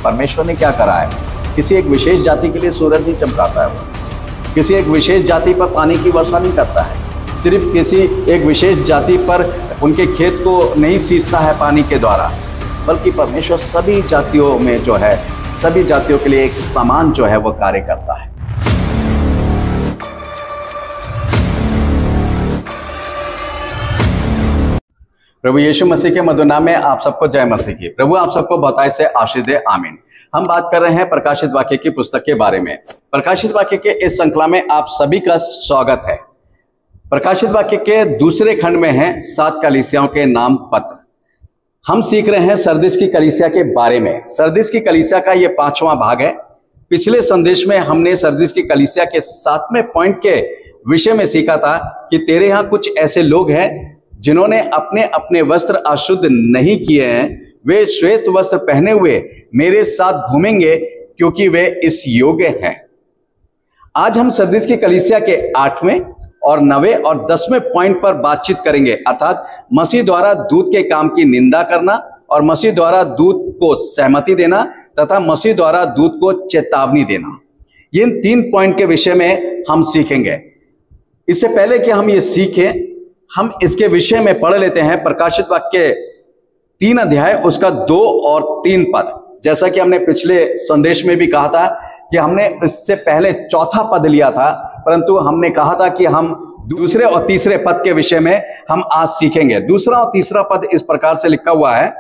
परमेश्वर ने क्या करा है। किसी एक विशेष जाति के लिए सूरज नहीं चमकाता है, वो किसी एक विशेष जाति पर पानी की वर्षा नहीं करता है, सिर्फ किसी एक विशेष जाति पर उनके खेत को नहीं सींचता है पानी के द्वारा, बल्कि परमेश्वर सभी जातियों में जो है, सभी जातियों के लिए एक समान जो है वो कार्य करता है। प्रभु यीशु मसीह के मधुर नाम में आप सबको जय मसीह की। प्रभु आप सबको बहुतायत से आशीष दे, आमीन। हम बात कर रहे हैं प्रकाशित वाक्य की पुस्तक के बारे में। प्रकाशित वाक्य के इस श्रृंखला में आप सभी का स्वागत है। प्रकाशित वाक्य के दूसरे खंड में है 7 कलीसियाओं के नाम पत्र। हम सीख रहे हैं सरदीस की कलीसिया के बारे में। सरदीस की कलीसिया का ये 5वां भाग है। पिछले संदेश में हमने सरदीस की कलीसिया के 7वें पॉइंट के विषय में सीखा था कि तेरे यहाँ कुछ ऐसे लोग हैं जिन्होंने अपने अपने वस्त्र अशुद्ध नहीं किए हैं, वे श्वेत वस्त्र पहने हुए मेरे साथ घूमेंगे क्योंकि वे इस योग्य हैं। आज हम सरदीस की कलीसिया के 8वें और 9वें और 10वें पॉइंट पर बातचीत करेंगे, अर्थात मसीह द्वारा दूत के काम की निंदा करना और मसीह द्वारा दूत को सहमति देना तथा मसीह द्वारा दूत को चेतावनी देना। इन 3 पॉइंट के विषय में हम सीखेंगे। इससे पहले कि हम ये सीखें, हम इसके विषय में पढ़ लेते हैं प्रकाशित वाक्य 3 अध्याय उसका 2 और 3 पद। जैसा कि हमने पिछले संदेश में भी कहा था कि हमने इससे पहले 4था पद लिया था, परंतु हमने कहा था कि हम दूसरे और तीसरे पद के विषय में हम आज सीखेंगे। दूसरा और तीसरा पद इस प्रकार से लिखा हुआ है,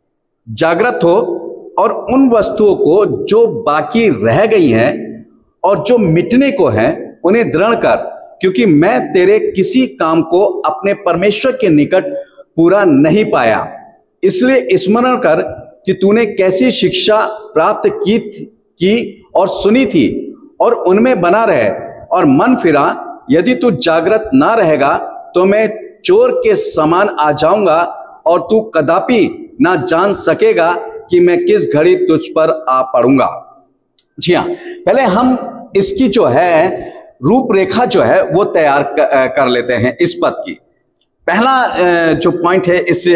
जागृत हो और उन वस्तुओं को जो बाकी रह गई हैं और जो मिटने को है उन्हें दृढ़ कर, क्योंकि मैं तेरे किसी काम को अपने परमेश्वर के निकट पूरा नहीं पाया। इसलिए स्मरण कर कि तूने कैसी शिक्षा प्राप्त की और सुनी थी और उनमें बना रहे और मन फिरा। यदि तू जागृत ना रहेगा तो मैं चोर के समान आ जाऊंगा और तू कदापि ना जान सकेगा कि मैं किस घड़ी तुझ पर आ पड़ूंगा। जी हाँ, पहले हम इसकी जो है रूपरेखा जो है वो तैयार कर लेते हैं इस पद की। पहला जो पॉइंट है इस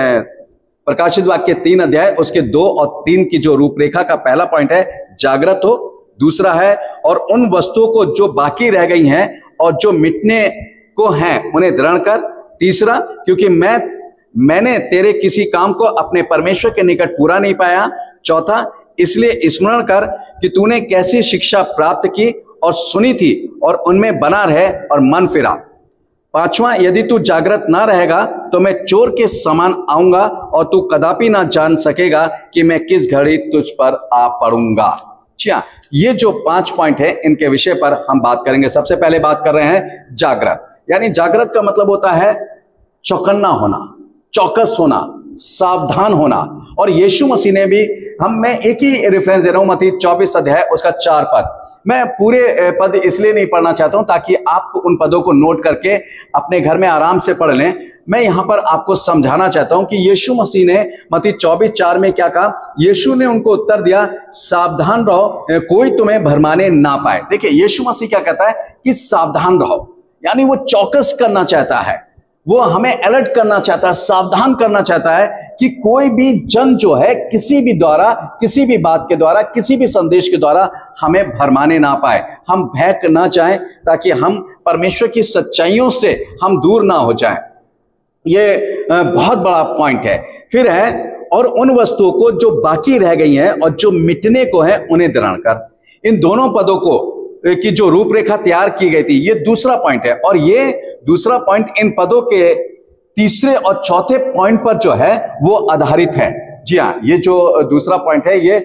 प्रकाशित वाक्य 3 अध्याय उसके 2 और 3 की जो रूपरेखा का पहला पॉइंट है, जागृत हो। दूसरा है और उन वस्तुओं को जो बाकी रह गई हैं और जो मिटने को हैं उन्हें दृढ़ कर। तीसरा, क्योंकि मैंने तेरे किसी काम को अपने परमेश्वर के निकट पूरा नहीं पाया। चौथा, इसलिए स्मरण कर कि तूने कैसी शिक्षा प्राप्त की और सुनी थी और उनमें बना रहे और मन फिरा। 5वां, यदि तू जागृत ना रहेगा तो मैं चोर के समान आऊंगा और तू कदापि ना जान सकेगा कि मैं किस घड़ी तुझ पर आ पड़ूंगा। अच्छा, ये जो 5 पॉइंट है इनके विषय पर हम बात करेंगे। सबसे पहले बात कर रहे हैं जागृत, यानी जागृत का मतलब होता है चौकन्ना होना, चौकस होना, सावधान होना। और यीशु मसीह ने भी, मैं एक ही रेफरेंस दे रहा हूं, मत्ती 24 अध्याय उसका 4 पद। मैं पूरे पद इसलिए नहीं पढ़ना चाहता हूं ताकि आप उन पदों को नोट करके अपने घर में आराम से पढ़ लें। मैं यहां पर आपको समझाना चाहता हूं कि यीशु मसीह ने मत्ती 24:4 में क्या कहा। यीशु ने उनको उत्तर दिया, सावधान रहो, कोई तुम्हें भरमाने ना पाए। देखिए, यीशु मसीह क्या कहता है कि सावधान रहो, यानी वो चौकस करना चाहता है, वो हमें अलर्ट करना चाहता है, सावधान करना चाहता है कि कोई भी जन जो है किसी भी द्वारा, किसी भी बात के द्वारा, किसी भी संदेश के द्वारा हमें भरमाने ना पाए, हम बहक ना जाएं, ताकि हम परमेश्वर की सच्चाइयों से हम दूर ना हो जाएं। ये बहुत बड़ा पॉइंट है। फिर है और उन वस्तुओं को जो बाकी रह गई हैं और जो मिटने को है उन्हें दृढ़ कर। इन दोनों पदों को की जो रूपरेखा तैयार की गई थी, ये दूसरा पॉइंट है। और ये दूसरा पॉइंट इन पदों के तीसरे और चौथे पॉइंट पर जो है वो आधारित है। जी हाँ, ये जो दूसरा पॉइंट है ये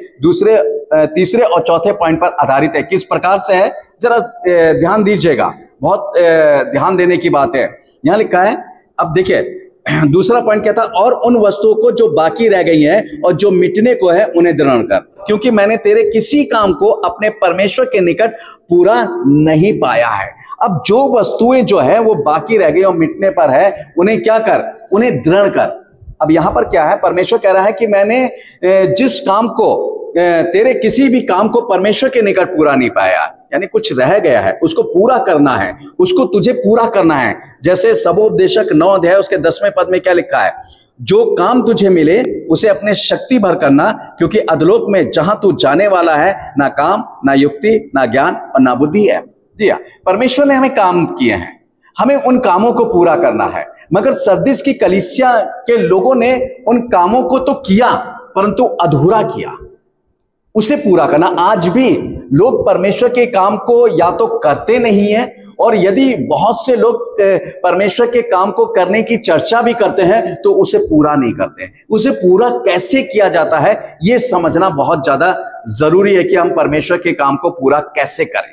तीसरे और चौथे पॉइंट पर आधारित है। किस प्रकार से है जरा ध्यान दीजिएगा, बहुत ध्यान देने की बात है। यहां लिखा है, अब देखिए दूसरा पॉइंट क्या था, और उन वस्तुओं को जो बाकी रह गई हैं और जो मिटने को है उन्हें दृढ़ कर, क्योंकि मैंने तेरे किसी काम को अपने परमेश्वर के निकट पूरा नहीं पाया है। अब जो वस्तुएं जो है वो बाकी रह गई और मिटने पर है, उन्हें क्या कर, उन्हें दृढ़ कर। अब यहां पर क्या है, परमेश्वर कह रहा है कि मैंने जिस काम को, तेरे किसी भी काम को परमेश्वर के निकट पूरा नहीं पाया, यानी कुछ रह गया है, उसको पूरा करना है, उसको तुझे पूरा करना है। जैसे सबोपदेशक 9 अध्याय उसके 10वें पद में क्या लिखा है, जो काम तुझे मिले उसे अपने शक्ति भर करना, क्योंकि अधोलोक में जहां तू जाने वाला है ना काम, ना युक्ति, ना ज्ञान और ना बुद्धि है। जी हाँ, परमेश्वर ने हमें काम किए हैं, हमें उन कामों को पूरा करना है। मगर सरदिस की कलीसिया के लोगों ने उन कामों को तो किया परंतु अधूरा किया, उसे पूरा करना। आज भी लोग परमेश्वर के काम को या तो करते नहीं है, और यदि बहुत से लोग परमेश्वर के काम को करने की चर्चा भी करते हैं तो उसे पूरा नहीं करते। उसे पूरा कैसे किया जाता है यह समझना बहुत ज्यादा जरूरी है कि हम परमेश्वर के काम को पूरा कैसे करें।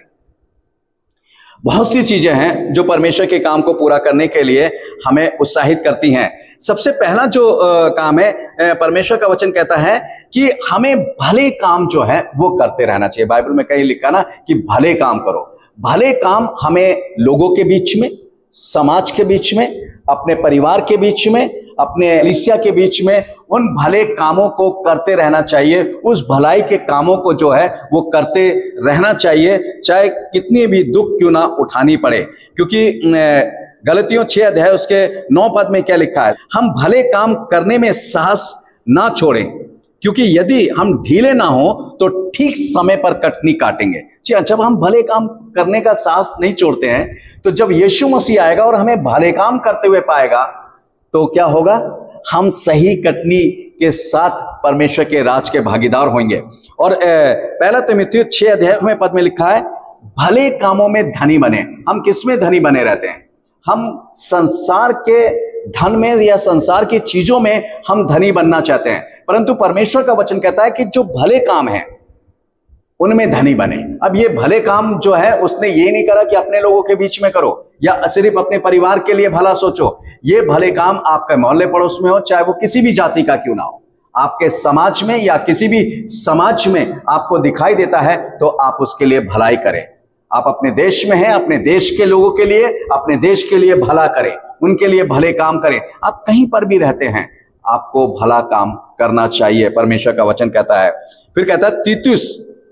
बहुत सी चीजें हैं जो परमेश्वर के काम को पूरा करने के लिए हमें उत्साहित करती हैं। सबसे पहला जो काम है, परमेश्वर का वचन कहता है कि हमें भले काम जो है वो करते रहना चाहिए। बाइबल में कहीं लिखा ना कि भले काम करो। भले काम हमें लोगों के बीच में, समाज के बीच में, अपने परिवार के बीच में, अपने कलीसिया के बीच में उन भले कामों को करते रहना चाहिए। उस भलाई के कामों को जो है वो करते रहना चाहिए, चाहे कितनी भी दुख क्यों ना उठानी पड़े। क्योंकि गलतियों 6 अध्याय उसके 9 पद में क्या लिखा है, हम भले काम करने में साहस ना छोड़ें, क्योंकि यदि हम ढीले ना हो तो ठीक समय पर कटनी काटेंगे। जब हम भले काम करने का साहस नहीं छोड़ते हैं तो जब यीशु मसीह आएगा और हमें भले काम करते हुए पाएगा तो क्या होगा, हम सही कटनी के साथ परमेश्वर के राज के भागीदार होंगे। और पहला तीमुथियुस 6 अध्याय में पद में लिखा है, भले कामों में धनी बने। हम किस में धनी बने रहते हैं? हम संसार के धन में या संसार की चीजों में हम धनी बनना चाहते हैं, परंतु परमेश्वर का वचन कहता है कि जो भले काम है उनमें धनी बने। अब ये भले काम जो है उसने ये नहीं करा कि अपने लोगों के बीच में करो या सिर्फ अपने परिवार के लिए भला सोचो। ये भले काम आपके मोहल्ले पड़ोस में हो, चाहे वो किसी भी जाति का क्यों ना हो, आपके समाज में या किसी भी समाज में आपको दिखाई देता है तो आप उसके लिए भलाई करें। आप अपने देश में हैं, अपने देश के लोगों के लिए, अपने देश के लिए भला करें, उनके लिए भले काम करें। आप कहीं पर भी रहते हैं, आपको भला काम करना चाहिए, परमेश्वर का वचन कहता है। फिर कहता है तीतुस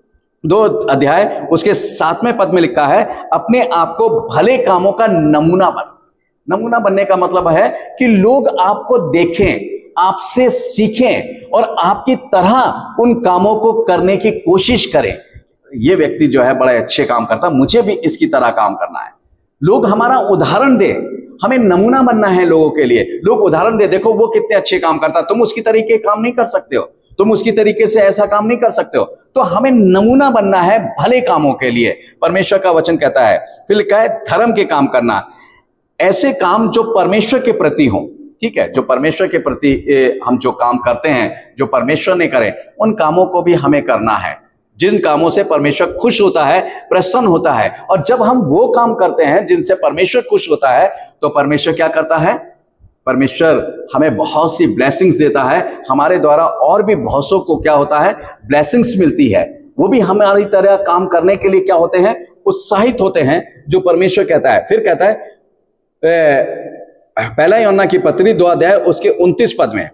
2 अध्याय उसके 7वें पद में लिखा है, अपने आप को भले कामों का नमूना बन। नमूना बनने का मतलब है कि लोग आपको देखें, आपसे सीखें और आपकी तरह उन कामों को करने की कोशिश करें। ये व्यक्ति जो है बड़े अच्छे काम करता, मुझे भी इसकी तरह काम करना है। लोग हमारा उदाहरण दे, हमें नमूना बनना है लोगों के लिए। लोग उदाहरण दे, देखो वो कितने अच्छे काम करता, तुम उसकी तरीके काम नहीं कर सकते हो, तुम उसकी तरीके से ऐसा काम नहीं कर सकते हो। तो हमें नमूना बनना है भले कामों के लिए, परमेश्वर का वचन कहता है। फिर लिखा है धर्म के काम करना, ऐसे काम जो परमेश्वर के प्रति हो। ठीक है, जो परमेश्वर के प्रति हम जो काम करते हैं, जो परमेश्वर ने करे, उन कामों को भी हमें करना है, जिन कामों से परमेश्वर खुश होता है, प्रसन्न होता है। और जब हम वो काम करते हैं जिनसे परमेश्वर खुश होता है तो परमेश्वर क्या करता है, परमेश्वर हमें बहुत सी ब्लेसिंग्स देता है। हमारे द्वारा और भी बहुत सौ को क्या होता है, ब्लेसिंग्स मिलती है। वो भी हमारी तरह काम करने के लिए क्या होते हैं, उत्साहित होते हैं, जो परमेश्वर कहता है। फिर कहता है पहला यूहन्ना की पत्री 2 अध्याय उसके 29 पद में,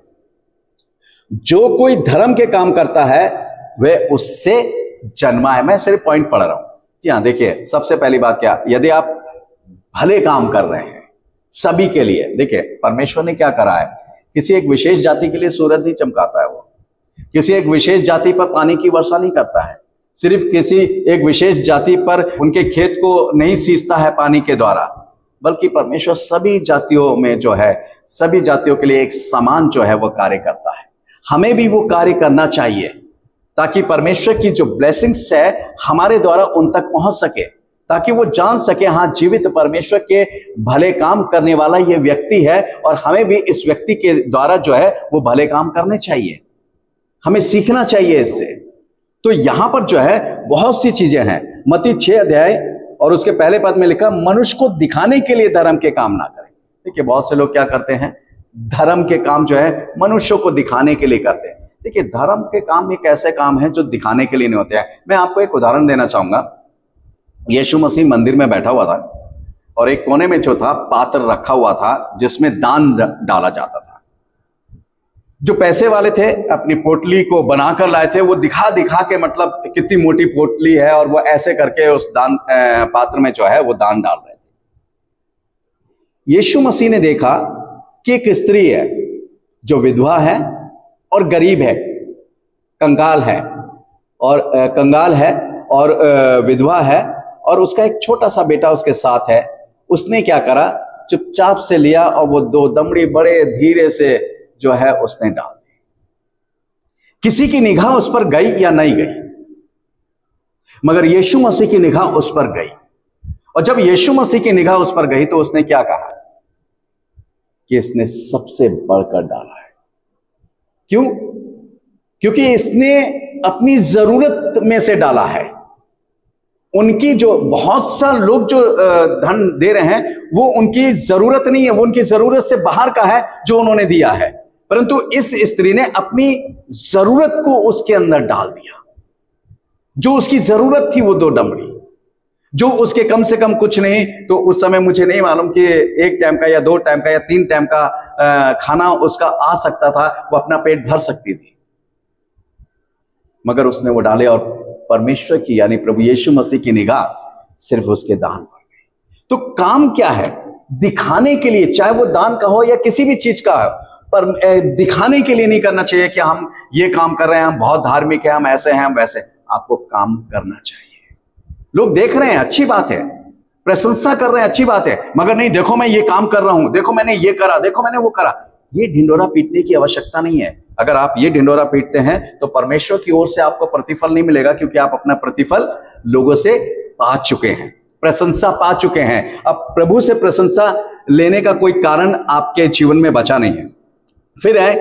जो कोई धर्म के काम करता है वह उससे जन्मा है। मैं सिर्फ पॉइंट पढ़ रहा हूं। जी हाँ, देखिए सबसे पहली बात क्या, यदि आप भले काम कर रहे हैं सभी के लिए, देखिए परमेश्वर ने क्या करा है, किसी एक विशेष जाति के लिए सूरज नहीं चमकाता है, वो किसी एक विशेष जाति पर पानी की वर्षा नहीं करता है, सिर्फ किसी एक विशेष जाति पर उनके खेत को नहीं सींचता है पानी के द्वारा, बल्कि परमेश्वर सभी जातियों में जो है, सभी जातियों के लिए एक समान जो है वो कार्य करता है। हमें भी वो कार्य करना चाहिए ताकि परमेश्वर की जो ब्लेसिंग्स है हमारे द्वारा उन तक पहुंच सके, ताकि वो जान सके हाँ, जीवित परमेश्वर के भले काम करने वाला ये व्यक्ति है और हमें भी इस व्यक्ति के द्वारा जो है वो भले काम करने चाहिए, हमें सीखना चाहिए इससे। तो यहां पर जो है बहुत सी चीजें हैं। मत्ती 6 अध्याय और उसके पहले पद में लिखा, मनुष्य को दिखाने के लिए धर्म के काम ना करें। देखिए बहुत से लोग क्या करते हैं, धर्म के काम जो है मनुष्यों को दिखाने के लिए करते हैं। देखिए धर्म के काम एक ऐसे काम है जो दिखाने के लिए नहीं होते हैं। मैं आपको एक उदाहरण देना चाहूंगा। यीशु मसीह मंदिर में बैठा हुआ था और एक कोने में जो था पात्र रखा हुआ था जिसमें दान डाला जाता था। जो पैसे वाले थे अपनी पोटली को बनाकर लाए थे, वो दिखा दिखा के मतलब कितनी मोटी पोटली है और वो ऐसे करके उस दान पात्र में जो है वो दान डाल रहे थे। यीशु मसीह ने देखा कि एक स्त्री है जो विधवा है और गरीब है, कंगाल है और विधवा है, और उसका एक छोटा सा बेटा उसके साथ है। उसने क्या करा, चुपचाप से लिया और वो 2 दमड़ी बड़े धीरे से जो है उसने डाल दी। किसी की निगाह उस पर गई या नहीं गई, मगर यीशु मसीह की निगाह उस पर गई। और जब यीशु मसीह की निगाह उस पर गई तो उसने क्या कहा कि इसने सबसे बढ़कर डाला है। क्यों? क्योंकि इसने अपनी जरूरत में से डाला है। उनकी जो बहुत सा लोग जो धन दे रहे हैं वो उनकी जरूरत नहीं है, वो उनकी जरूरत से बाहर का है जो उन्होंने दिया है, परंतु इस स्त्री ने अपनी जरूरत को उसके अंदर डाल दिया। जो उसकी जरूरत थी वो 2 दमड़ी, जो उसके कम से कम कुछ नहीं तो उस समय मुझे नहीं मालूम कि 1 टाइम का या 2 टाइम का या 3 टाइम का खाना उसका आ सकता था, वो अपना पेट भर सकती थी, मगर उसने वो डाले और परमेश्वर की यानी प्रभु यीशु मसीह की निगाह सिर्फ उसके दान पर गई। तो काम क्या है? दिखाने के लिए, चाहे वो दान का हो या किसी भी चीज का हो, पर दिखाने के लिए नहीं करना चाहिए कि हम ये काम कर रहे हैं, हम बहुत धार्मिक है, हम ऐसे हैं, हम वैसे। आपको काम करना चाहिए। लोग देख रहे हैं, अच्छी बात है, प्रशंसा कर रहे हैं, अच्छी बात है, मगर नहीं, देखो मैं ये काम कर रहा हूं, देखो मैंने ये करा, देखो मैंने वो करा। ये ढिंडोरा पीटने की आवश्यकता नहीं है। अगर आप ये ढिंडोरा पीटते हैं तो परमेश्वर की ओर से आपको प्रतिफल नहीं मिलेगा, क्योंकि आप अपना प्रतिफल लोगों से पा चुके हैं, प्रशंसा पा चुके हैं। अब प्रभु से प्रशंसा लेने का कोई कारण आपके जीवन में बचा नहीं है। फिर है,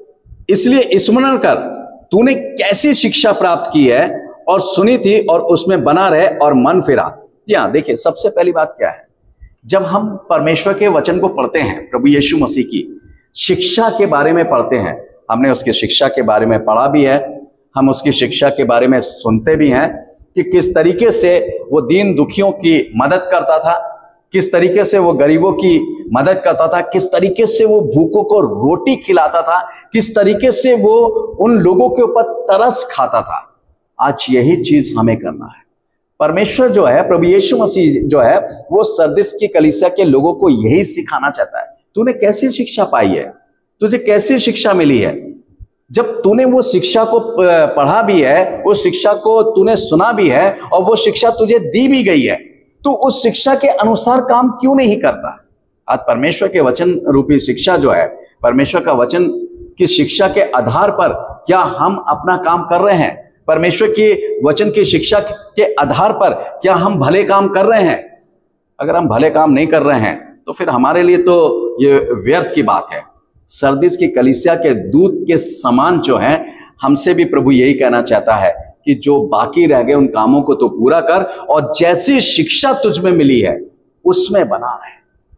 इसलिए स्मरण कर तूने कैसी शिक्षा प्राप्त की है और सुनी थी और उसमें बना रहे और मन फिरा। यहां देखिए, सबसे पहली बात क्या है, जब हम परमेश्वर के वचन को पढ़ते हैं, प्रभु यीशु मसीह की शिक्षा के बारे में पढ़ते हैं, हमने उसकी शिक्षा के बारे में पढ़ा भी है, हम उसकी शिक्षा के बारे में सुनते भी हैं कि किस तरीके से वो दीन दुखियों की मदद करता था, किस तरीके से वो गरीबों की मदद करता था, किस तरीके से वो भूखों को रोटी खिलाता था, किस तरीके से वो उन लोगों के ऊपर तरस खाता था। आज यही चीज हमें करना है। परमेश्वर जो है, प्रभु यीशु मसीह जो है, वो सरदिस की कलीसिया के लोगों को यही सिखाना चाहता है। तूने कैसी शिक्षा पाई है, तुझे कैसी शिक्षा मिली है? जब तूने वो शिक्षा को पढ़ा भी है, उस शिक्षा को तूने सुना भी है और वो शिक्षा तुझे दी भी गई है, तो उस शिक्षा के अनुसार काम क्यों नहीं करता? आज परमेश्वर के वचन रूपी शिक्षा जो है, परमेश्वर का वचन की शिक्षा के आधार पर क्या हम अपना काम कर रहे हैं? परमेश्वर की वचन की शिक्षा के आधार पर क्या हम भले काम कर रहे हैं? अगर हम भले काम नहीं कर रहे हैं तो फिर हमारे लिए तो ये व्यर्थ की बात है। सरदिस की कलीसिया के दूत के समान जो है, हमसे भी प्रभु यही कहना चाहता है कि जो बाकी रह गए उन कामों को तो पूरा कर, और जैसी शिक्षा तुझ में मिली है उसमें बना रहे।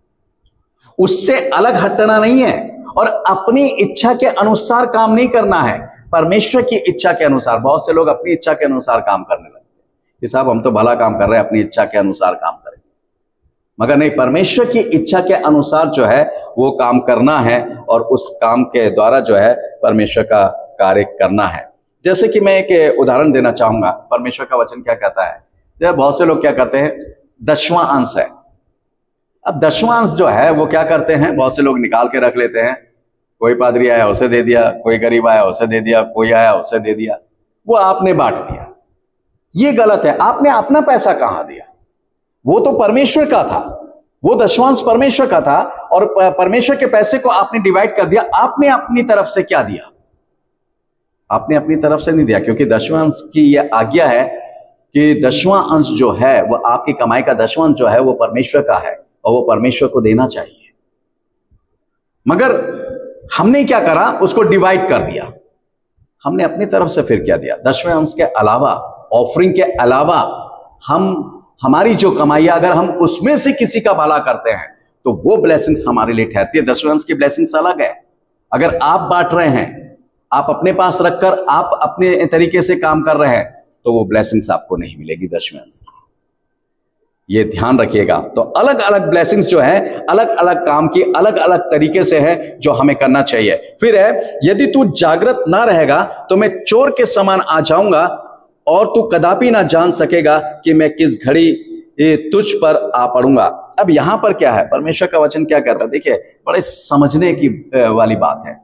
उससे अलग हटना नहीं है और अपनी इच्छा के अनुसार काम नहीं करना है, परमेश्वर की इच्छा के अनुसार। बहुत से लोग अपनी इच्छा के अनुसार काम करने लगते हैं कि साहब हम तो भला काम कर रहे हैं, अपनी इच्छा के अनुसार काम करेंगे, मगर नहीं, परमेश्वर की इच्छा के अनुसार जो है वो काम करना है और उस काम के द्वारा जो है परमेश्वर का कार्य करना है। जैसे कि मैं एक उदाहरण देना चाहूंगा, परमेश्वर का वचन क्या कहता है। जब बहुत से लोग क्या करते हैं, 10वां अंश है। अब 10वां अंश जो है वो क्या करते हैं, बहुत से लोग निकाल के रख लेते हैं। कोई पादरी आया उसे दे दिया, कोई गरीब आया उसे दे दिया, कोई आया उसे दे दिया, वो आपने बांट दिया। ये गलत है। आपने अपना पैसा कहां दिया? वो तो परमेश्वर का था, वो 10वां परमेश्वर का था और परमेश्वर के पैसे को आपने डिवाइड कर दिया। आपने अपनी तरफ से क्या दिया? आपने अपनी तरफ से नहीं दिया, क्योंकि 10वां अंश की यह आज्ञा है कि 10वां अंश जो है वो आपकी कमाई का 10वां अंश जो है वो परमेश्वर का है और वो परमेश्वर को देना चाहिए। मगर हमने क्या करा, उसको डिवाइड कर दिया। हमने अपनी तरफ से फिर क्या दिया? 10वें अंश के अलावा, ऑफरिंग के अलावा, हमारी जो कमाई है, अगर हम उसमें से किसी का भला करते हैं तो वो ब्लेसिंग्स हमारे लिए ठहरती है। 10वें अंश की ब्लेसिंग्स अलग है। अगर आप बांट रहे हैं, आप अपने पास रखकर आप अपने तरीके से काम कर रहे हैं, तो वो ब्लेसिंग्स आपको नहीं मिलेगी 10वें अंश की। ये ध्यान रखिएगा। तो अलग अलग ब्लेसिंग्स जो है, अलग अलग काम की अलग अलग तरीके से है जो हमें करना चाहिए। फिर है, यदि तू जागृत ना रहेगा तो मैं चोर के समान आ जाऊंगा और तू कदापि ना जान सकेगा कि मैं किस घड़ी तुझ पर आ पड़ूंगा। अब यहां पर क्या है, परमेश्वर का वचन क्या कहता है? देखिए, बड़े समझने की वाली बात है।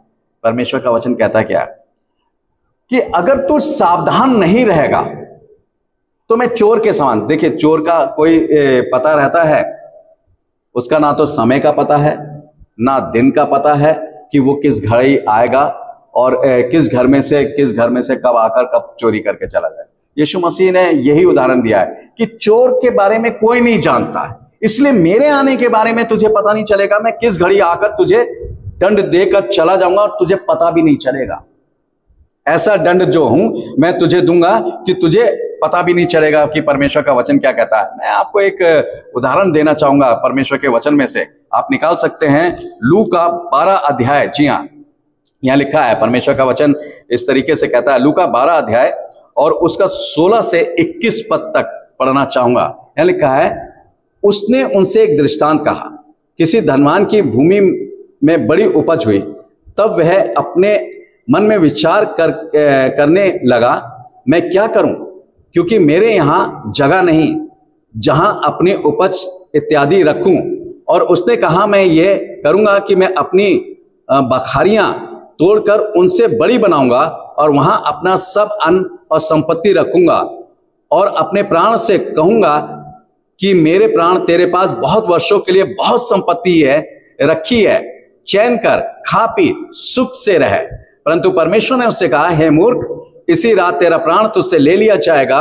परमेश्वर का वचन कहता क्या है कि अगर तू सावधान नहीं रहेगा तो मैं चोर के समान। देखिए, चोर का कोई पता रहता है, उसका ना तो समय का पता है, ना दिन का पता है कि वो किस घड़ी आएगा और किस घर में से कब आकर कब चोरी करके चला जाए। यीशु मसीह ने यही उदाहरण दिया है कि चोर के बारे में कोई नहीं जानता है, इसलिए मेरे आने के बारे में तुझे पता नहीं चलेगा। मैं किस घड़ी आकर तुझे दंड देकर चला जाऊंगा और तुझे पता भी नहीं चलेगा। ऐसा दंड जो हूं मैं तुझे दूंगा कि तुझे पता भी नहीं चलेगा कि परमेश्वर का वचन क्या कहता है। मैं आपको एक उदाहरण देना चाहूंगा परमेश्वर के वचन में से। आप निकाल सकते हैं लू का 12 अध्याय। जी हाँ, यहां लिखा है, परमेश्वर का वचन इस तरीके से कहता है, लू का 12 अध्याय और उसका 16 से 21 पद तक पढ़ना चाहूंगा। यहां लिखा है, उसने उनसे एक दृष्टांत कहा, किसी धनवान की भूमि में बड़ी उपज हुई। तब वह अपने मन में विचार करने लगा, मैं क्या करूं, क्योंकि मेरे यहां जगह नहीं जहां अपनी उपज इत्यादि रखूं। और उसने कहा, मैं ये करूंगा कि मैं अपनी बखारियां तोड़कर उनसे बड़ी बनाऊंगा और वहां अपना सब अन्न और संपत्ति रखूंगा और अपने प्राण से कहूंगा कि मेरे प्राण, तेरे पास बहुत वर्षों के लिए बहुत संपत्ति है रखी है, चैन कर, खा पी, सुख से रहे। परंतु परमेश्वर ने उससे कहा, हे मूर्ख, इसी रात तेरा प्राण तुझसे ले लिया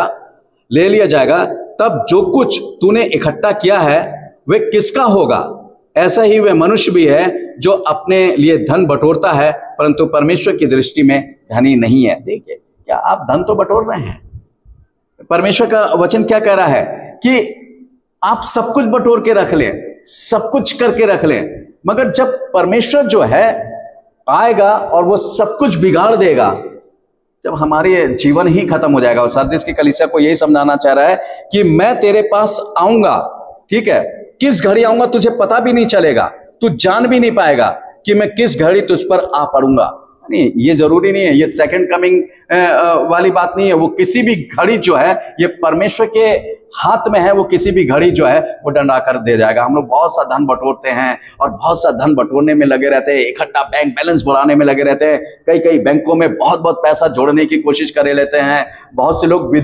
जाएगा। तब जो कुछ तूने इकट्ठा किया है वे किसका होगा? ऐसा ही वह मनुष्य भी है जो अपने लिए धन बटोरता है परंतु परमेश्वर की दृष्टि में धनी नहीं है। देखिए, क्या आप धन तो बटोर रहे हैं? परमेश्वर का वचन क्या कह रहा है कि आप सब कुछ बटोर के रख लें, सब कुछ करके रख लें, मगर जब परमेश्वर जो है आएगा और वो सब कुछ बिगाड़ देगा, जब हमारे जीवन ही खत्म हो जाएगा। और सरदीस की कलीसिया को यही समझाना चाह रहा है कि मैं तेरे पास आऊंगा, ठीक है, किस घड़ी आऊंगा तुझे पता भी नहीं चलेगा, तू जान भी नहीं पाएगा कि मैं किस घड़ी तुझ पर आ पड़ूंगा। नहीं, ये जरूरी नहीं है, ये सेकंड कमिंग वाली बात नहीं है। वो किसी भी घड़ी जो है ये परमेश्वर के हाथ में है, वो किसी भी घड़ी जो है वो डंडा कर दे जाएगा। हम लोग बहुत सा धन बटोरते हैं और बहुत सा धन बटोरने में लगे रहते हैं, इकट्ठा बैंक बैलेंस बढ़ाने में लगे रहते हैं, कई बैंकों में बहुत पैसा जोड़ने की कोशिश कर लेते हैं। बहुत से लोग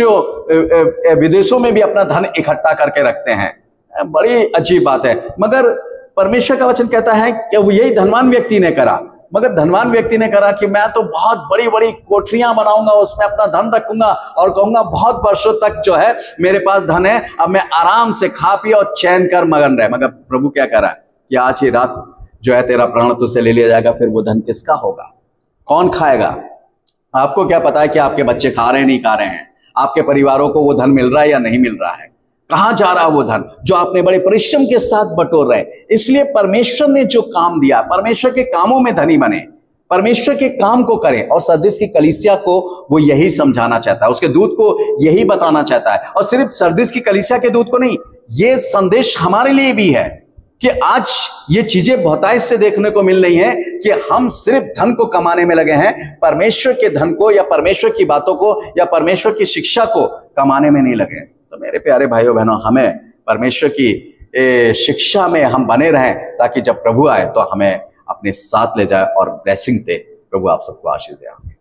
विदेशों में भी अपना धन इकट्ठा करके रखते हैं। बड़ी अजीब बात है। मगर परमेश्वर का वचन कहता है कि वो यही धनवान व्यक्ति ने करा, मगर धनवान व्यक्ति ने कहा कि मैं तो बहुत बड़ी कोठरियां बनाऊंगा, उसमें अपना धन रखूंगा और कहूंगा बहुत वर्षों तक जो है मेरे पास धन है, अब मैं आराम से खा पी और चैन कर मगन रहे। मगर प्रभु क्या कह रहा है कि आज ही रात जो है तेरा प्राण तुझसे ले लिया जाएगा, फिर वो धन किसका होगा? कौन खाएगा? आपको क्या पता है कि आपके बच्चे खा रहे हैं नहीं खा रहे हैं, आपके परिवारों को वो धन मिल रहा है या नहीं मिल रहा है, कहां जा रहा है वो धन जो आपने बड़े परिश्रम के साथ बटोर रहे। इसलिए परमेश्वर ने जो काम दिया, परमेश्वर के कामों में धनी बने, परमेश्वर के काम को करें। और सरदीस की कलीसिया को वो यही समझाना चाहता है, उसके दूत को यही बताना चाहता है। और सिर्फ सरदीस की कलीसिया के दूत को नहीं, ये संदेश हमारे लिए भी है कि आज ये चीजें बहुतायत से देखने को मिल रही हैं कि हम सिर्फ धन को कमाने में लगे हैं, परमेश्वर के धन को या परमेश्वर की बातों को या परमेश्वर की शिक्षा को कमाने में नहीं लगे। तो मेरे प्यारे भाइयों बहनों, हमें परमेश्वर की शिक्षा में हम बने रहें ताकि जब प्रभु आए तो हमें अपने साथ ले जाए और ब्लेसिंग दे। प्रभु आप सबको आशीष दे।